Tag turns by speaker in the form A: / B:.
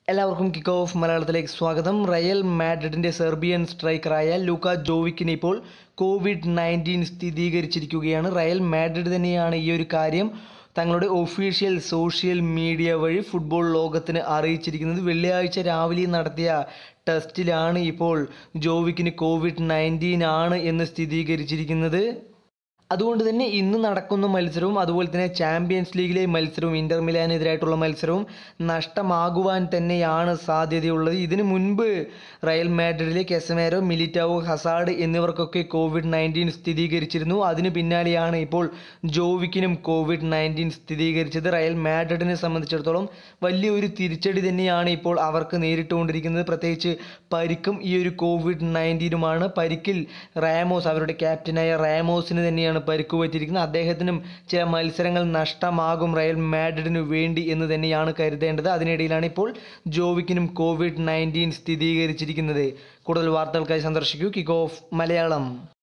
A: എല്ലാവർക്കും kick off മലയാളത്തിലേക്ക് സ്വാഗതം. റയൽ മാഡ്രിഡിൻ്റെ സെർബിയൻ സ്ട്രൈക്കറായ ലൂക്ക ജോവിക്കിന് ഇപ്പോൾ COVID-19 സ്ഥിരീകരിച്ചിരിക്കുകയാണ്. റയൽ മാഡ്രിഡ് തന്നെയാണ് ഈ ഒരു കാര്യം തങ്ങളുടെ ഒഫീഷ്യൽ സോഷ്യൽ മീഡിയ വഴി ഫുട്ബോൾ ലോകത്തിന് അറിയിച്ചിരിക്കുന്നത്. വെള്ളിയാഴ്ച രാവിലെ നടത്തിയ ടെസ്റ്റിലാണ് ഇപ്പോൾ ജോവിക്കിന് COVID-19 ആണ് എന്ന് സ്ഥിരീകരിച്ചിരിക്കുന്നത്. അതുകൊണ്ട് തന്നെ ഇന്ന് നടക്കുന്ന മത്സരവും അതുപോലെ തന്നെ ചാമ്പ്യൻസ് ലീഗിലെ മത്സരവും ഇന്റർ മിലാനെതിരായിട്ടുള്ള മത്സരവും നഷ്ടമാകുവാൻ തന്നെയാണ് സാധ്യതയുള്ളത്. ഇതിനു മുൻപ് റയൽ മാഡ്രിഡിലെ കെസമേരോ, മിലിറ്റാവോ, ഹസാർഡ് എന്നിവർക്കൊക്കെ COVID-19 സ്ഥിരീകരിച്ചിരുന്നു. അതിന് പിന്നാലെയാണ് ഇപ്പോൾ ജോവിക്കിനും COVID-19 സ്ഥിരീകരിച്ചത്. റയൽ മാഡ്രിഡിനെ സംബന്ധിച്ചിടത്തോളം വലിയൊരു തിരിച്ചടി തന്നെയാണ് ഇപ്പോൾ അവർക്ക് നേരിട്ടുകൊണ്ടിരിക്കുന്നത്. പ്രത്യേകിച്ച് പരിക്കും ഈ ഒരു COVID-19 പരിക്കിൽ റാമോസ്, അവരുടെ ക്യാപ്റ്റനായ റാമോസിന് തന്നെയാണ് പരിക്ക് പറ്റിയിരിക്കുന്നത്. അദ്ദേഹത്തിനും ചില മത്സരങ്ങൾ നഷ്ടമാകും റയൽ മാഡ്രിഡിനു വേണ്ടി എന്ന് തന്നെയാണ് കരുതേണ്ടത്. അതിനിടയിലാണ് ഇപ്പോൾ ജോവിക്കിനും COVID-19 സ്ഥിരീകരിച്ചിരിക്കുന്നത്. കൂടുതൽ വാർത്തകൾക്കായി സന്ദർശിക്കൂ കിക്ക് ഓഫ് മലയാളം.